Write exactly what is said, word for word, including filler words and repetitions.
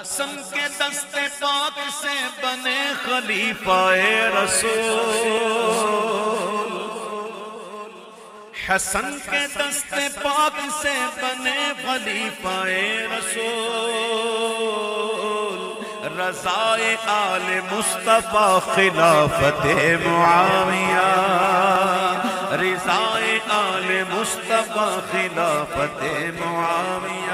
हसन के दस्ते पाक से बने खलीफाए रसूल, हसन के दस्ते पाक से बने खलीफाए रसूल, रज़ाए आले मुस्तफ़ा खिलाफते मुआविया, रज़ाए आले मुस्तफ़ा खिलाफते मुआविया।